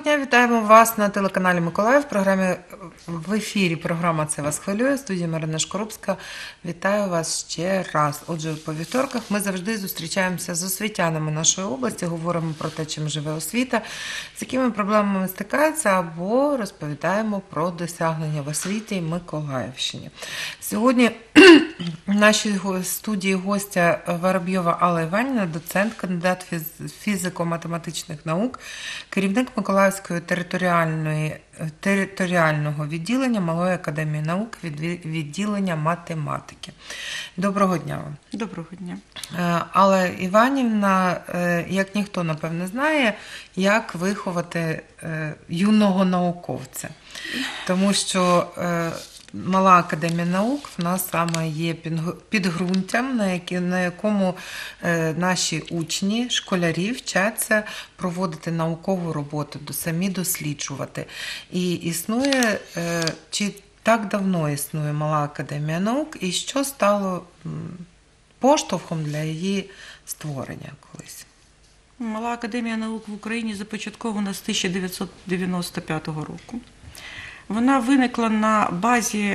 дня, вітаємо вас на телеканалі Миколаїв. В ефірі програма «Це вас хвилює». Студія Марина Шкорубська. Вітаю вас ще раз. Отже, по вівторках ми завжди зустрічаємося з освітянами нашої області, говоримо про те, чим живе освіта, з якими проблемами стикаються, або розповідаємо про досягнення в освіті і Миколаївщині. Сьогодні в нашій студії гостя Воробйова Алла Іванівна, доцент, кандидат фізико-математичних наук, керівник Миколаївської територіального відділення Малої академії наук відділення математики. Доброго дня вам. Доброго дня. Алла Іванівна, як ніхто, напевне, знає, як виховати юного науковця. Тому що Мала академія наук в нас саме є підґрунтям, на якому наші учні, школярі вчаться проводити наукову роботу, самі досліджувати. І існує, чи так давно існує Мала академія наук, і що стало поштовхом для її створення колись? Мала академія наук в Україні започаткована з 1995 року. Вона виникла на базі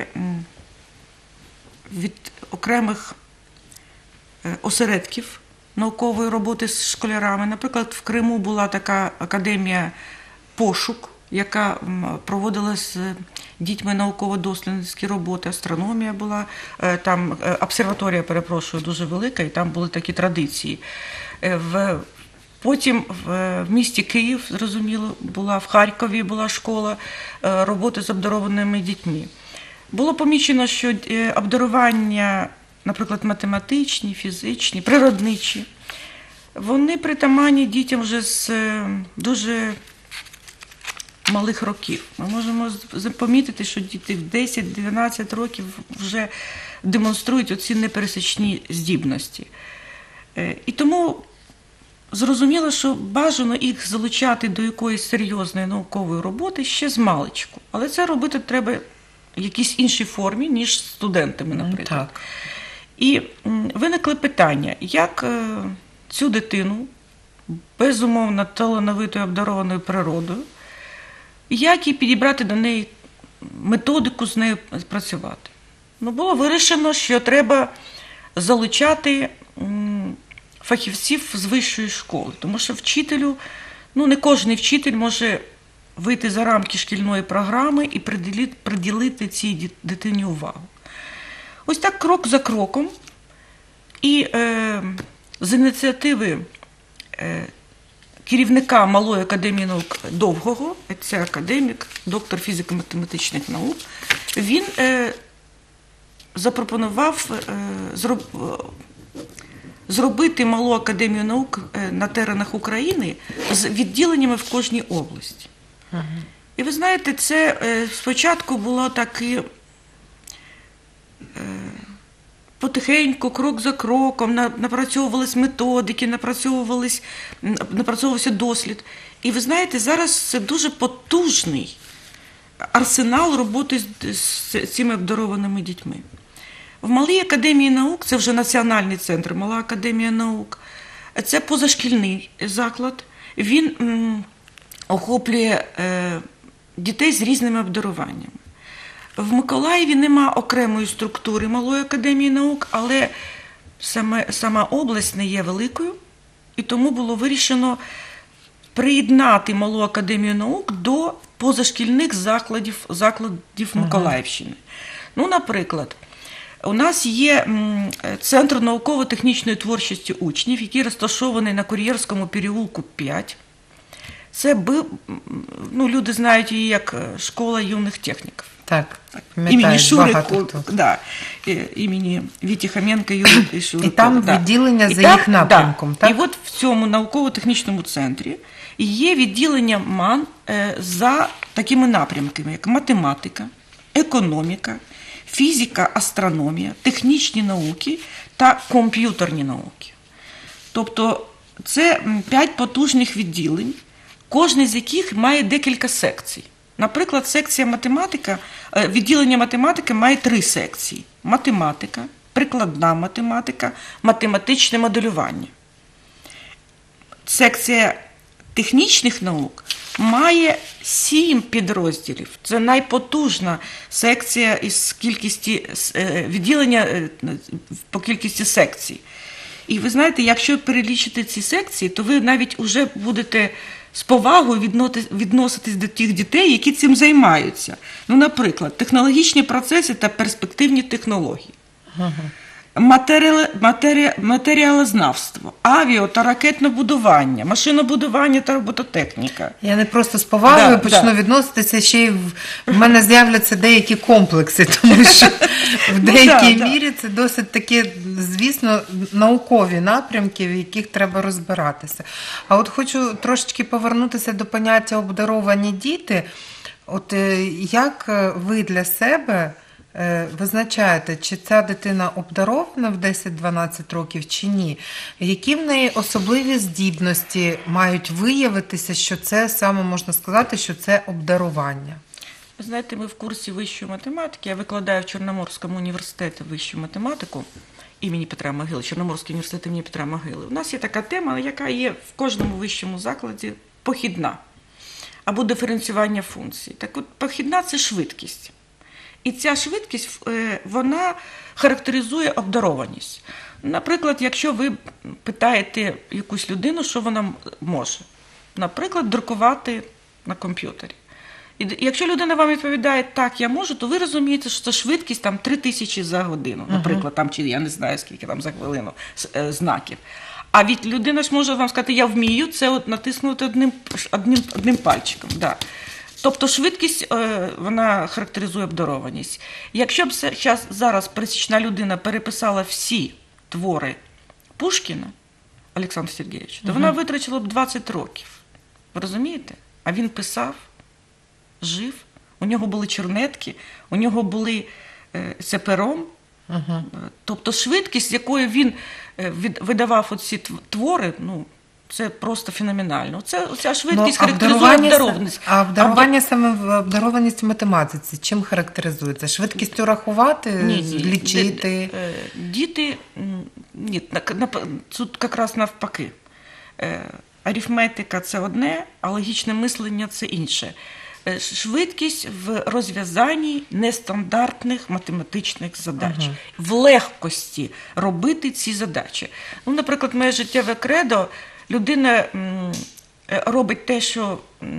від окремих осередків наукової роботи з школярами. Наприклад, в Криму була така академія «Пошук», яка проводила з дітьми науково-дослідницькі роботи, астрономія була, там обсерваторія, перепрошую, дуже велика, і там були такі традиції. Потім в місті Київ, зрозуміло, була, в Харкові була школа роботи з обдарованими дітьми. Було помічено, що обдарування, наприклад, математичні, фізичні, природничі, вони притаманні дітям вже з дуже малих років. Ми можемо помітити, що діти в 10-12 років вже демонструють оці непересічні здібності. І тому зрозуміло, що бажано їх залучати до якоїсь серйозної наукової роботи ще з маличку. Але це робити треба в якійсь іншій формі, ніж з студентами, наприклад. Так. І виникли питання, як цю дитину, безумовно талановитою, обдарованою природою, як їй підібрати до неї методику з нею працювати. Було вирішено, що треба залучати фахівців з вищої школи, тому що вчителю, не кожен вчитель може вийти за рамки шкільної програми і приділити цій дитині увагу. Ось так крок за кроком і з ініціативи керівника Малої академії наук Довгого, це академік, доктор фізико-математичних наук, він запропонував зробити Малу академію наук на теренах України з відділеннями в кожній області. І ви знаєте, це спочатку було таке потихеньку, крок за кроком, напрацьовувались методики, напрацьовувався дослід. І ви знаєте, зараз це дуже потужний арсенал роботи з цими обдарованими дітьми. В Малій академії наук, це вже національний центр Мала академія наук, це позашкільний заклад, він охоплює дітей з різними обдаруваннями. В Миколаєві нема окремої структури Малої академії наук, але сама область не є великою, і тому було вирішено приєднати Малу академію наук до позашкільних закладів Миколаївщини. Наприклад, у нас є Центр науково-технічної творчості учнів, який розташований на Кур'єрському переулку 5. Це, люди знають її як школа юних техніків. Так, імені Шурика, імені Віті Хоменка і Шурика. І там відділення за їх напрямком, так? І от в цьому науково-технічному центрі є відділення МАН за такими напрямками, як математика, економіка, фізика, астрономія, технічні науки та комп'ютерні науки. Тобто це 5 потужних відділень, кожне з яких має декілька секцій. Наприклад, секція математика, відділення математики має 3 секції. Математика, прикладна математика, математичне моделювання. Секція технічних наук має 7 підрозділів. Це найпотужна секція із кількості відділення по кількості секцій. І ви знаєте, якщо перелічити ці секції, то ви навіть уже будете з повагою відноситись до тих дітей, які цим займаються. Ну, наприклад, технологічні процеси та перспективні технології. Матеріалознавство, авіа та ракетнобудування, машинобудування та робототехніка. Я не просто з повагою почну відноситися, ще й в мене з'являться деякі комплекси, тому що в деякій мірі це досить такі, звісно, наукові напрямки, в яких треба розбиратися. А от хочу трошечки повернутися до поняття обдаровані діти. От як ви для себе визначаєте, чи ця дитина обдарована в 10-12 років, чи ні? Які в неї особливі здібності мають виявитися, що це саме можна сказати, що це обдарування? Ви знаєте, ми в курсі вищої математики, я викладаю в Чорноморському університеті вищу математику імені Петра Могили, Чорноморський університет імені Петра Могили. У нас є така тема, яка є в кожному вищому закладі похідна, або диференціювання функцій. Так от, похідна – це швидкість. І ця швидкість, вона характеризує обдарованість. Наприклад, якщо ви питаєте якусь людину, що вона може. Наприклад, друкувати на комп'ютері. І якщо людина вам відповідає, так, я можу, то ви розумієте, що це швидкість там 3000 за годину. Наприклад, там, чи я не знаю, скільки там за хвилину знаків. А від людина ж може вам сказати, я вмію це от натиснути одним пальчиком. Да. Тобто швидкість, вона характеризує обдарованість. Якщо б зараз пересічна людина переписала всі твори Пушкіна, Олександра Сергійовича, то вона витрачила б 20 років. Ви розумієте? А він писав, жив, у нього були чернетки, у нього були це пером. Тобто швидкість, з якою він видавав оці твори, ну, це просто феноменально. Ця швидкість характеризує обдарованість. А обдарування саме в обдарованість в математиці чим характеризується? Швидкістю рахувати, лічити? Діти, ні, тут якраз навпаки. Арифметика – це одне, а логічне мислення – це інше. Швидкість в розв'язанні нестандартних математичних задач. В легкості робити ці задачі. Ну, наприклад, моє життєве кредо – людина робить те, що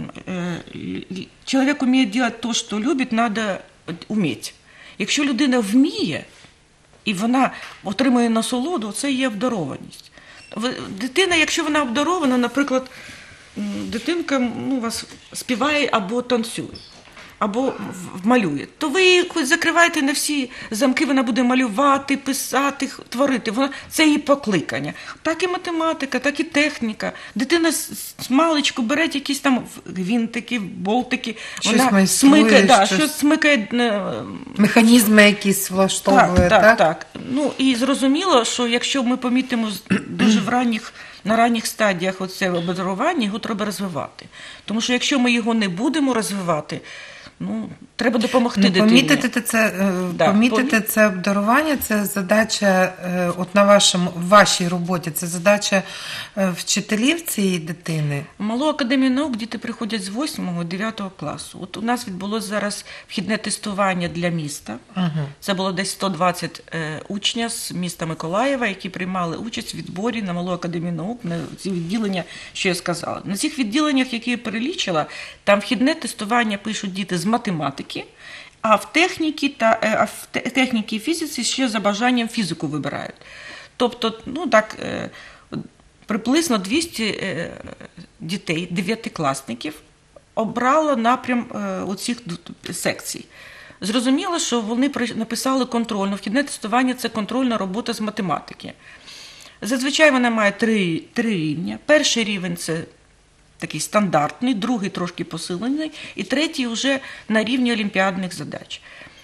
чоловік вміє робити те, що любить, треба вміти. Якщо людина вміє, і вона отримує насолоду, це є обдарованість. Дитина, якщо вона обдарована, наприклад, дитинка вас співає або танцює, або малює, то ви її хоч закриваєте на всі замки, вона буде малювати, писати, творити. Це її покликання. Так і математика, так і техніка. Дитина з маличку бере якісь там гвинтики, болтики, вона смикає, щось смикає. Механізми якісь влаштовує, так? Так. Ну, і зрозуміло, що якщо ми помітимо дуже на ранніх стадіях оце обдарування, його треба розвивати. Тому що якщо ми його не будемо розвивати, треба допомогти дитині. Помітити це обдарування, це задача, от на вашій роботі, це задача вчителів цієї дитини? В Малу академію наук діти приходять з 8-9 класу. От у нас відбулося зараз вхідне тестування для міста. Це було десь 120 учнів з міста Миколаєва, які приймали участь в відборі на Малу академію наук, на ці відділення, що я сказала. На цих відділеннях, які я перелічила, там вхідне тестування пишуть діти з математики, а в техніці і фізиці ще за бажанням фізику вибирають. Тобто, приблизно 200 дітей, 9-класників, обрало напрям оцих секцій. Зрозуміло, що вони написали контрольну. Вхідне тестування – це контрольна робота з математики. Зазвичай вона має три рівня. Перший рівень – це такий стандартний, другий трошки посилений, і третій вже на рівні олімпіадних задач.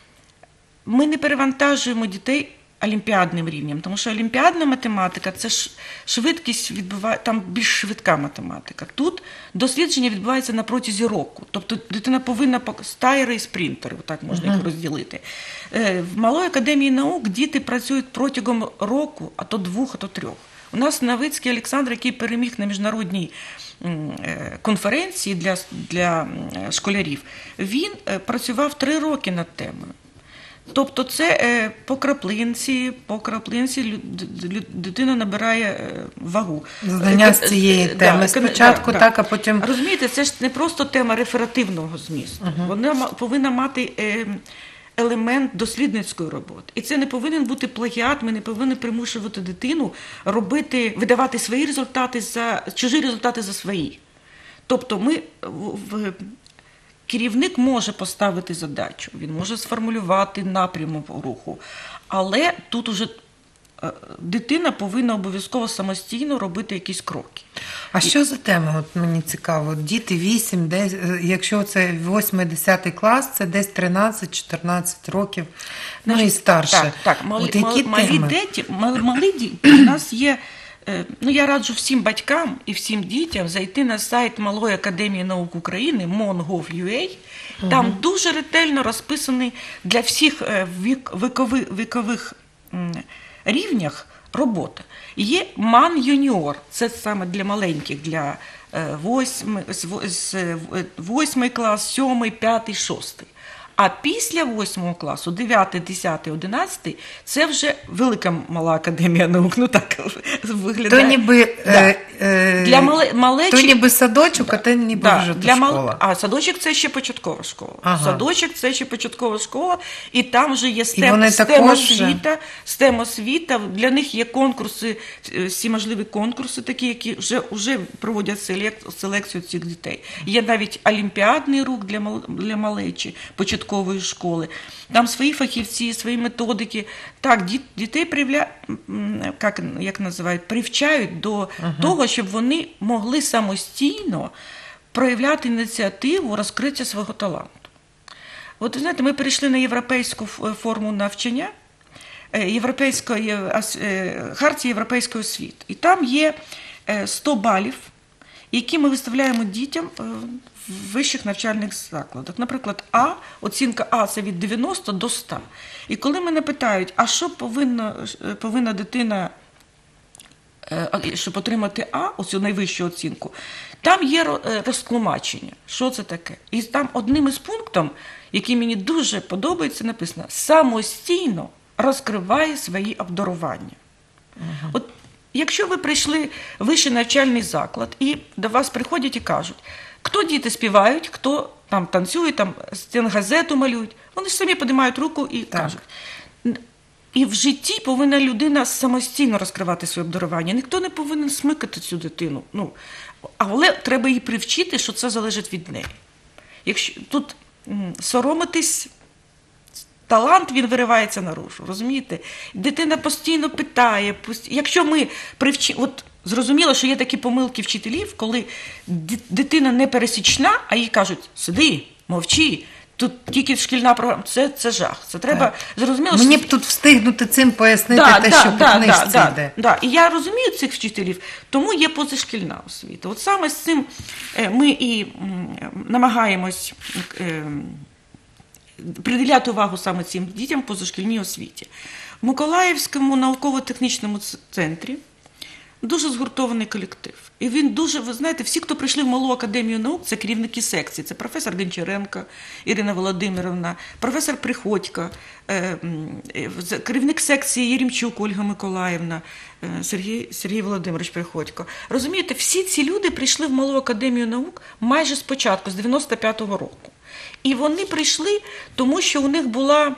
Ми не перевантажуємо дітей олімпіадним рівнем, тому що олімпіадна математика – це швидкість, там більш швидка математика. Тут дослідження відбувається на протязі року. Тобто дитина повинна стайри і спринтери, так можна їх розділити. В Малої академії наук діти працюють протягом року, а то 2, а то 3. У нас Новицький Олександр, який переміг на міжнародній конференції для школярів, він працював 3 роки над темою. Тобто це по краплинці дитина набирає вагу. Знання з цієї теми спочатку, так, а потім... Розумієте, це ж не просто тема реферативного змісту. Вона повинна мати елемент дослідницької роботи. І це не повинен бути плагіат, ми не повинні примушувати дитину видавати свої результати чужі результати за свої. Тобто керівник може поставити задачу, він може сформулювати напрямок руху, але тут уже дитина повинна обов'язково самостійно робити якісь кроки. А що за тема? От мені цікаво. Діти 8, десь, якщо це 8-10 клас, це десь 13-14 років, ну і старше. Так, малі діти. У нас є, я раджу всім батькам і всім дітям зайти на сайт Малої академії наук України mon.gov.ua. Там дуже ретельно розписаний для всіх вікових рівнях робота. Є МАН Юніор, це саме для маленьких, для 8 клас, 7, 5, 6. А після 8 класу, 9, 10, 11, це вже велика Мала академія наук, ну так виглядає. То ніби, для малечі, то ніби садочок, а то ніби вже для школа. А садочок – це ще початкова школа. Ага. Садочок – це ще початкова школа, і там вже є STEM-освіта, для них є конкурси, всі можливі конкурси такі, які вже проводять селекцію цих дітей. Є навіть олімпіадний рух для малечі, початкової школи. Там свої фахівці, свої методики. Так, дітей привчають до того, щоб вони могли самостійно проявляти ініціативу розкриття свого таланту. От, знаєте, ми перейшли на європейську форму навчання, Хартії європейської освіти. І там є 100 балів, які ми виставляємо дітям в вищих навчальних закладах. Наприклад, оцінка А – це від 90 до 100. І коли мене питають, а що повинна дитина, щоб отримати оцю найвищу оцінку, там є розтлумачення, що це таке. І там одним із пунктів, який мені дуже подобається, написано «самостійно розкриває свої обдарування». От якщо ви прийшли в вищий навчальний заклад, і до вас приходять і кажуть, хто діти співають, хто там танцює, там стенгазету малюють, вони ж самі піднімають руку і кажуть. І в житті повинна людина самостійно розкривати своє обдарування. Ніхто не повинен смикати цю дитину. Але треба її привчити, що це залежить від неї. Якщо тут соромитись, талант, він виривається наружу, розумієте? Дитина постійно питає. Якщо ми от зрозуміло, що є такі помилки вчителів, коли дитина не пересічна, а їй кажуть, сиди, мовчи, тут тільки шкільна програма, це жах. Це треба зрозуміло. Мені б тут встигнути цим пояснити що по книжці йде. І я розумію цих вчителів, тому є позашкільна освіта. От саме з цим ми і намагаємось приділяти увагу саме цим дітям в позашкільній освіті. В Миколаївському науково-технічному центрі дуже згуртований колектив. І він дуже, ви знаєте, всі, хто прийшли в Малу академію наук, це керівники секцій. Це професор Гончаренко Ірина Володимирівна, професор Приходько, керівник секції Єрімчук Ольга Миколаївна, Сергій Володимирович Приходько. Розумієте, всі ці люди прийшли в Малу академію наук майже спочатку, з 95-го року. І вони прийшли, тому що у них була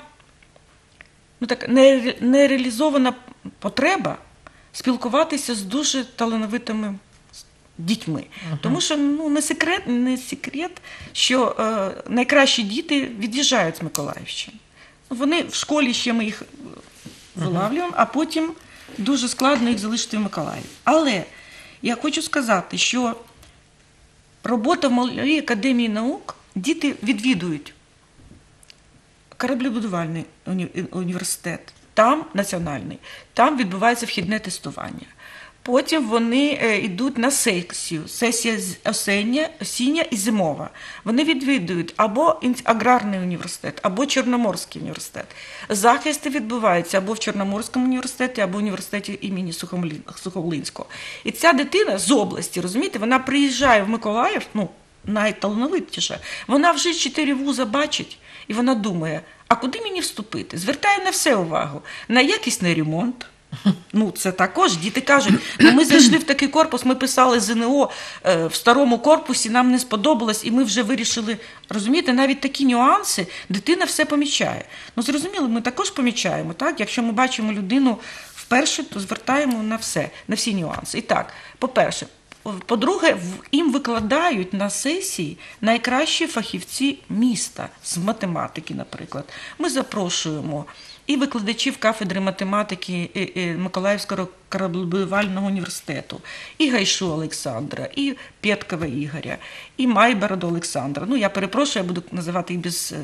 нереалізована потреба спілкуватися з дуже талановитими дітьми. Тому що не секрет, що найкращі діти від'їжджають з Миколаївщини. Вони в школі ще ми їх вилавлюємо, а потім дуже складно їх залишити в Миколаєві. Але я хочу сказати, що робота в Малій академії наук, діти відвідують кораблебудувальний університет, там національний, там відбувається вхідне тестування. Потім вони йдуть на сесію. Сесія осіння і зимова. Вони відвідують або аграрний університет, або Чорноморський університет. Захисти відбуваються або в Чорноморському університеті, або в університеті імені Сухомлинського. І ця дитина з області, розумієте, вона приїжджає в Миколаїв, ну, найталановитіша, вона вже 4 вуза бачить, і вона думає, а куди мені вступити? Звертає на все увагу. На якісний ремонт. Ну, це також, діти кажуть, ну, ми зайшли в такий корпус, ми писали ЗНО в старому корпусі, нам не сподобалось, і ми вже вирішили, розумієте, навіть такі нюанси дитина все помічає. Ну, зрозуміло, ми також помічаємо, так? Якщо ми бачимо людину вперше, то звертаємо на все, на всі нюанси. І так, по-перше, по-друге, їм викладають на сесії найкращі фахівці міста з математики, наприклад. Ми запрошуємо і викладачів кафедри математики Миколаївського кораблебудівельного університету, і Гайшу Олександра, і Пєткова Ігоря, і Майборода Олександра. Ну, я перепрошую, я буду називати їх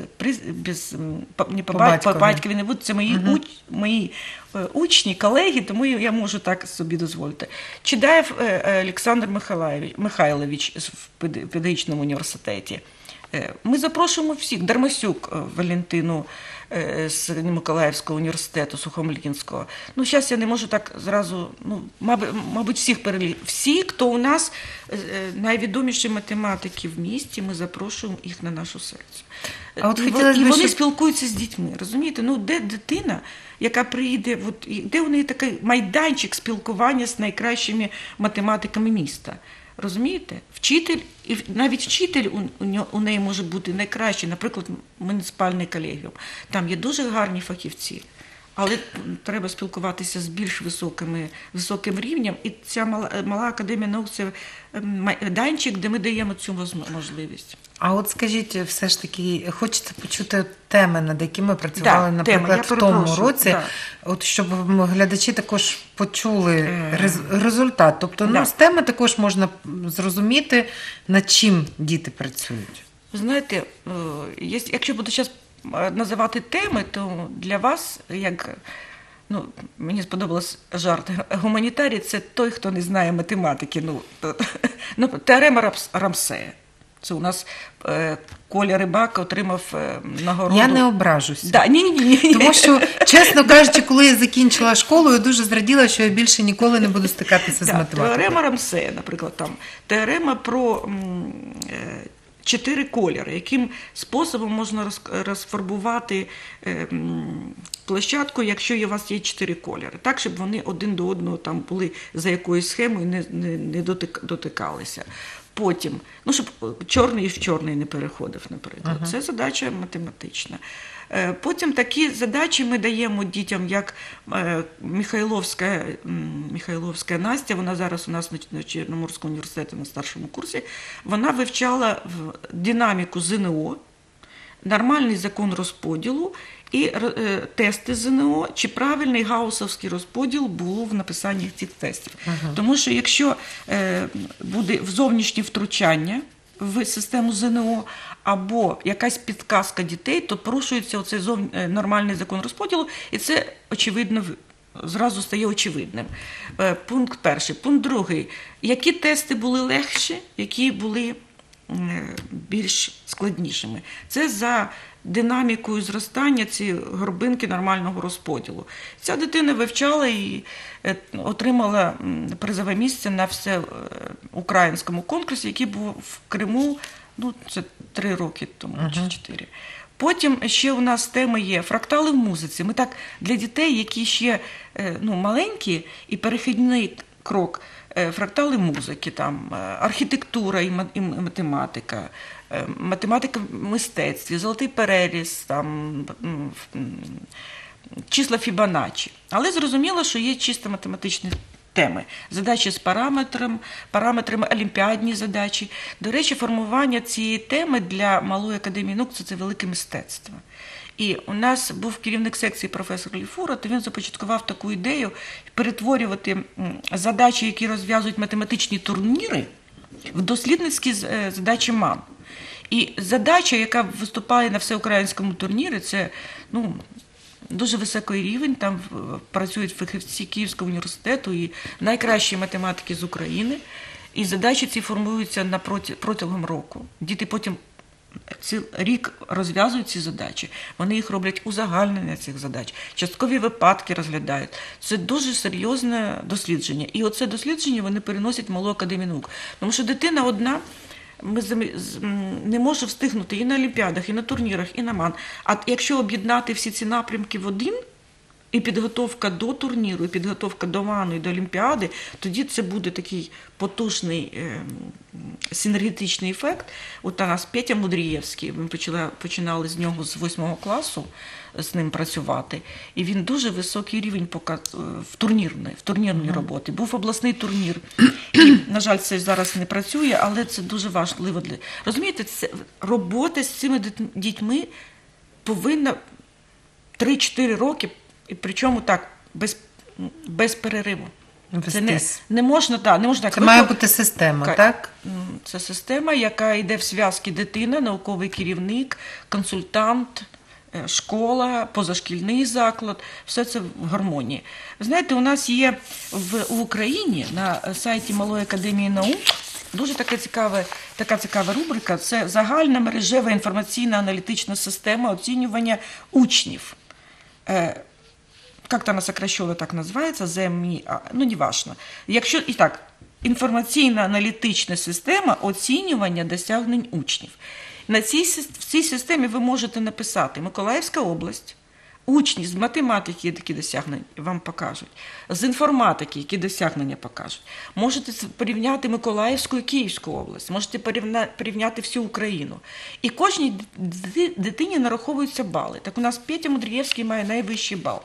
по батькові не буду, це мої учні, колеги, тому я можу так собі дозволити. Чидаєв Олександр Михайлович в педагогічному університеті. Ми запрошуємо всіх. Дармасюк Валентину з Миколаївського університету Сухомлинського. Ну, зараз я не можу так зразу, ну, мабуть, всіх перелік. Всі, хто у нас найвідоміші математики в місті, ми запрошуємо їх на нашу секцію. І вони спілкуються з дітьми, розумієте? Ну, де дитина, яка приїде, де у неї такий майданчик спілкування з найкращими математиками міста? Розумієте? Вчитель, і навіть вчитель у неї може бути найкращий, наприклад, муніципальний колегіум. Там є дуже гарні фахівці, але треба спілкуватися з більш високим рівнем. І ця мала академія наук – це майданчик, де ми даємо цю можливість. А от скажіть, все ж таки, хочеться почути теми, над якими ми працювали, наприклад, в тому році, от щоб глядачі також почули результат. Тобто, ну, з теми також можна зрозуміти, над чим діти працюють. Ви знаєте, якщо буду зараз називати теми, то для вас, як, ну, мені сподобалось жарт, гуманітарій – це той, хто не знає математики. Ну, теорема Рамсея. Це у нас Коля Рибак отримав нагороду. Я не ображуся. Да, ні. Тому що, чесно кажучи, коли я закінчила школу, я дуже зраділа, що я більше ніколи не буду стикатися з математикою. Теорема Рамсея, наприклад, там. Теорема про 4 кольори, яким способом можна розфарбувати площадку, якщо у вас є 4 кольори. Так, щоб вони один до одного там були за якоюсь схемою і не дотикалися. Потім, ну, щоб чорний в чорний не переходив, наприклад. Це задача математична. Потім такі задачі ми даємо дітям, як Михайловська Настя, вона зараз у нас на Чорноморському університеті на старшому курсі, вона вивчала динаміку ЗНО, нормальний закон розподілу і тести ЗНО, чи правильний гаусовський розподіл був в написанні цих тестів. Тому що якщо буде зовнішнє втручання в систему ЗНО або якась підказка дітей, то порушується оцей нормальний закон розподілу, і це очевидно зразу стає очевидним. Пункт перший. Пункт другий. Які тести були легші, які були більш складнішими. Це за динамікою зростання ці горбинки нормального розподілу. Ця дитина вивчала і отримала призове місце на всеукраїнському конкурсі, який був в Криму, ну, це 3 роки тому, чи 4. Потім ще у нас теми є фрактали в музиці. Ми так для дітей, які ще маленькі, і перехідний крок, фрактали музики, там, архітектура і математика, математика в мистецтві, золотий переріз, там, числа Фібоначчі. Але зрозуміло, що є чисто математичні теми. Задачі з параметрами, олімпіадні задачі. До речі, формування цієї теми для Малої академії наук – це велике мистецтво. І у нас був керівник секції професор Ліфура, то він започаткував таку ідею перетворювати задачі, які розв'язують математичні турніри, в дослідницькі задачі МАН. І задача, яка виступає на всеукраїнському турнірі, це дуже високий рівень, там працюють фахівці Київського університету і найкращі математики з України. І задачі ці формуються протягом року. Діти потім рік розв'язують ці задачі, вони їх роблять узагальнення цих задач, часткові випадки розглядають. Це дуже серйозне дослідження. І оце дослідження вони переносять в Малу академію наук. Тому що дитина одна не може встигнути і на олімпіадах, і на турнірах, і на МАН. А якщо об'єднати всі ці напрямки в один, і підготовка до турніру, і підготовка до МАНу, і до олімпіади, тоді це буде такий потужний синергетичний ефект. От у нас Петя Мудрієвський, ми починали з нього з 8 класу, з ним працювати. І він дуже високий рівень в турнірній роботі. Був обласний турнір. І, на жаль, це зараз не працює, але це дуже важливо. Розумієте, робота з цими дітьми повинна 3-4 роки, і причому так, без перериву. Це не можна так. Це має бути система, так? Це система, яка йде в зв'язки дитина, науковий керівник, консультант, школа, позашкільний заклад, все це в гармонії. Ви знаєте, у нас є в Україні на сайті Малої академії наук дуже така цікава рубрика – це загальна мережева інформаційно-аналітична система оцінювання учнів. Как-то она сокращенно так называется, ЗМІ, ну не важно. Якщо і так, інформаційно-аналітична система оцінювання досягнень учнів. В цій системі ви можете написати Миколаївська область, учні з математики, які досягнення вам покажуть, з інформатики, які досягнення покажуть. Можете порівняти Миколаївську і Київську область, можете порівняти всю Україну. І кожній дитині нараховуються бали. Так у нас Петя Мудрієвський має найвищий бал.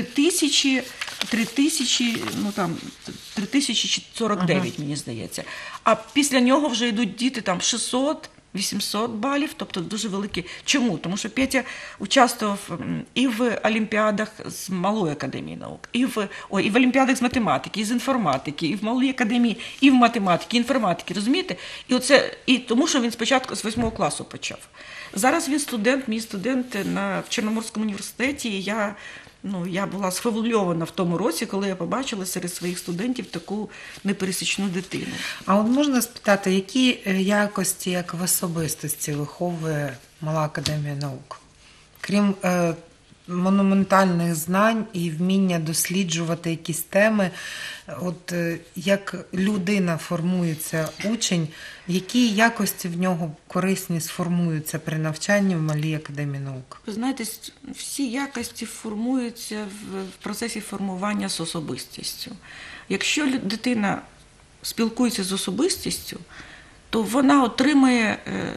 3049, мені здається. А після нього вже йдуть діти там 600-800 балів, тобто дуже великі. Чому? Тому що Петя участвував і в олімпіадах з Малої академії наук, і в олімпіадах з математики, і з інформатики, і в Малій академії, і в математики, і інформатики, розумієте? І тому, що він спочатку з 8 класу почав. Зараз він мій студент в Чорноморському університеті, і я була схвильована в тому році, коли я побачила серед своїх студентів таку непересічну дитину. А от можна спитати, які якості, як в особистості виховує Мала академія наук? Крім монументальних знань і вміння досліджувати якісь теми, от як людина формується учень, які якості в нього корисні сформуються при навчанні в Малій академії наук? Ви знаєте, всі якості формуються в процесі формування з особистістю. Якщо дитина спілкується з особистістю, то вона отримує,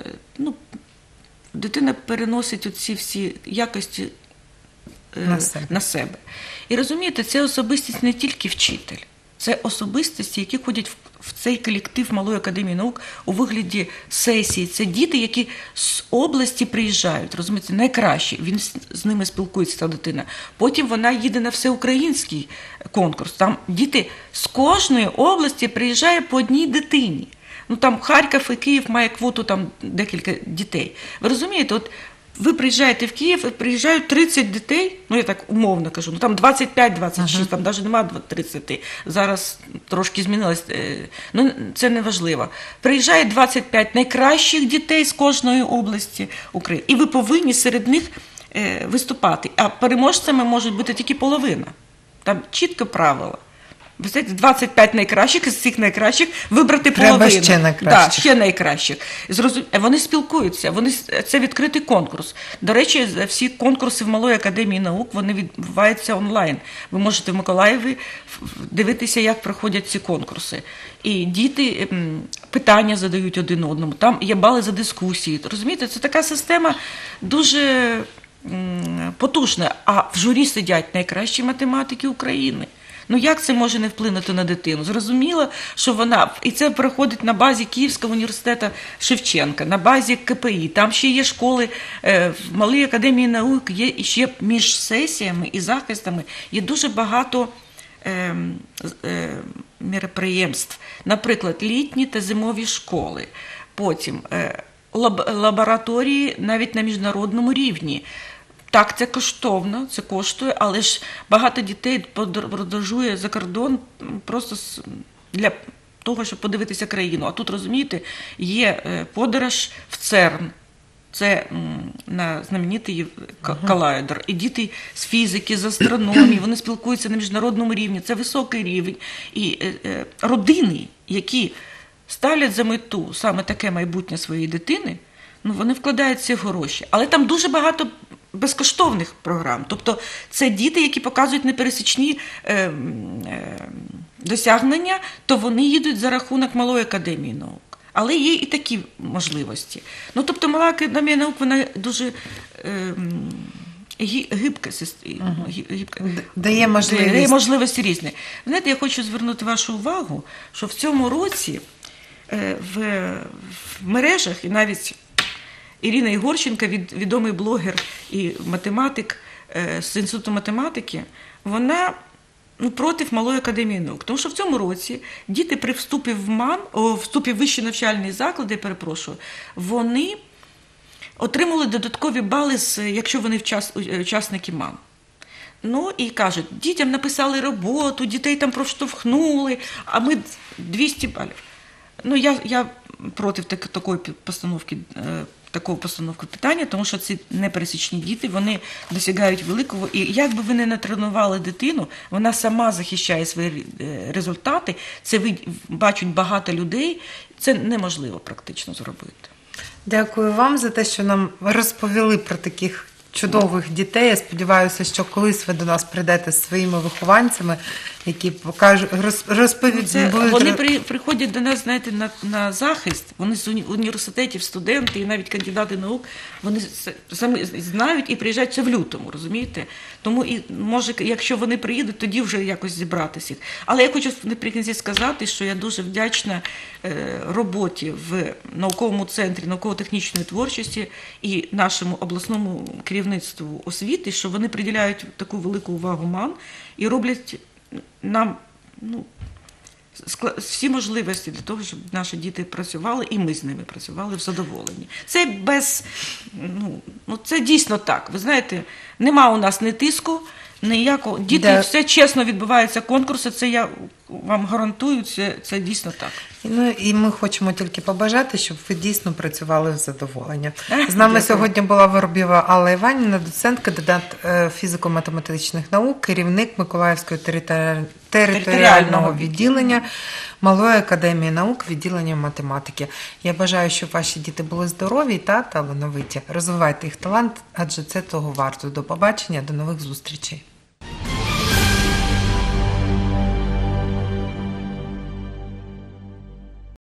дитина переносить оці всі якості на себе. І розумієте, це особистість не тільки вчитель, це особистості, які ходять в цей колектив Малої академії наук у вигляді сесії. Це діти, які з області приїжджають, розумієте, найкращі. Він з ними спілкується, та дитина. Потім вона їде на всеукраїнський конкурс. Там діти з кожної області приїжджає по одній дитині. Там Харків і Київ має квоту там декілька дітей. Ви розумієте, от ви приїжджаєте в Київ, і приїжджають 30 дітей, я так умовно кажу, там 25-26, там навіть немає 30, зараз трошки змінилось, це не важливо. Приїжджає 25 найкращих дітей з кожної області України, і ви повинні серед них виступати, а переможцями може бути тільки половина, там чітко правило. Ви знаєте, 25 найкращих, із цих найкращих вибрати половину. Треба ще найкращих. Так, ще найкращих. Вони спілкуються, це відкритий конкурс. До речі, всі конкурси в Малої академії наук, вони відбуваються онлайн. Ви можете в Миколаєві дивитися, як проходять ці конкурси. І діти питання задають один одному, там є бали за дискусії. Розумієте, це така система дуже потужна. А в журі сидять найкращі математики України. Як це може не вплинути на дитину? Зрозуміло, що вона, і це проходить на базі Київського університету Шевченка, на базі КПІ, там ще є школи, в Малій академії наук є ще між сесіями і захистами, є дуже багато міроприємств, наприклад, літні та зимові школи, потім лабораторії навіть на міжнародному рівні. Так, це коштовно, це коштує, але ж багато дітей подорожує за кордон просто для того, щоб подивитися країну. А тут, розумієте, є подорож в ЦЕРН. Це на знаменитий колайдер. І діти з фізики, з астрономії, вони спілкуються на міжнародному рівні. Це високий рівень. І родини, які ставлять за мету саме таке майбутнє своєї дитини, ну, вони вкладають ці гроші. Але там дуже багато безкоштовних програм. Тобто це діти, які показують непересічні досягнення, то вони їдуть за рахунок Малої академії наук. Але є і такі можливості. Ну, тобто Мала академія наук, вона дуже гибка, дає можливості різні. Знаєте, я хочу звернути вашу увагу, що в цьому році в мережах, і навіть Ірина Ігорченка, відомий блогер і математик з Інституту математики, вона проти Малої академії наук. Тому що в цьому році діти при вступі в МАН, вступі в вищі навчальні заклади, вони отримали додаткові бали, якщо вони учасники МАН. Ну і кажуть, дітям написали роботу, дітей там проштовхнули, а ми 200 балів. Ну, я проти такої постановки питання, тому що ці непересічні діти, вони досягають великого, і як би ви не натренували дитину, вона сама захищає свої результати, це бачать багато людей, це неможливо практично зробити. Дякую вам за те, що нам розповіли про таких чудових дітей. Я сподіваюся, що колись ви до нас прийдете з своїми вихованцями, які покажуть, розповідь. Вони приходять до нас, знаєте, на захист. Вони з університетів, студенти і навіть кандидати наук, вони самі знають і приїжджають це в лютому, розумієте? Тому, і може, якщо вони приїдуть, тоді вже якось зібратися. Але я хочу наприкінці сказати, що я дуже вдячна роботі в науковому центрі науково-технічної творчості і нашому обласному керівництву освіти, що вони приділяють таку велику увагу МАН і роблять нам всі можливості для того, щоб наші діти працювали, і ми з ними працювали в задоволенні. Це це дійсно так. Ви знаєте, нема у нас ні тиску, ніякого. Діти, все чесно відбуваються конкурси, це я вам гарантую, це дійсно так. Ну, і ми хочемо тільки побажати, щоб ви дійсно працювали в задоволення. З нами сьогодні була Воробйова Алла Іванівна, доцент, кандидат фізико-математичних наук, керівник Миколаївського територіального відділення Малої академії наук, відділення математики. Я бажаю, щоб ваші діти були здорові та талановиті. Розвивайте їх талант, адже це того варто. До побачення, до нових зустрічей.